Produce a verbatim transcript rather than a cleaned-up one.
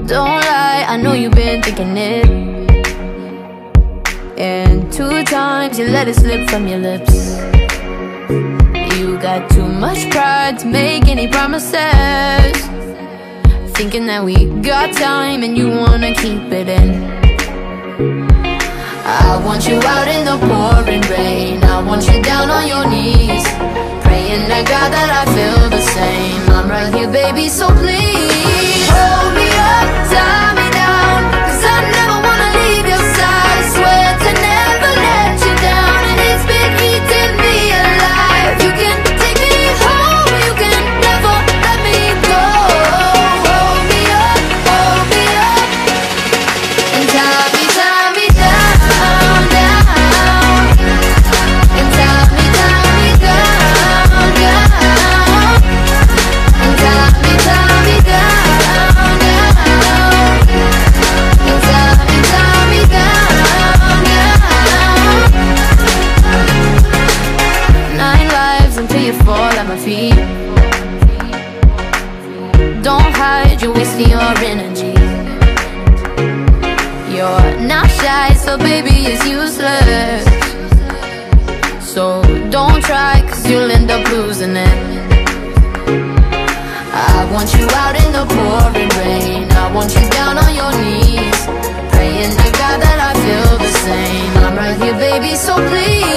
Don't lie, I know you've been thinking it. And two times you let it slip from your lips. You got too much pride to make any promises, thinking that we got time and you wanna keep it in. I want you out in the pouring rain, I want you down on your knees, praying to God that I feel the same. I'm right here, baby, so please hold me up, tie me down, 'cause I never wanna leave your side. Swear to never let you down, and it's been eating me alive. You can take me home, you can never let me go. Hold me up, hold me up, and tie me, tie me down, down, and tie me, tie me down, down, and tie me, tie me down, down, and tie me, tie me down, down. Nine lives until you fall at my feet. Don't hide, you're wasting your energy. You're not shy, so baby, it's useless. So don't try, 'cause you'll end up losing it. I want you out in the pouring rain, I want you down on your knees, praying to God that I feel the same. I'm right here, baby, so please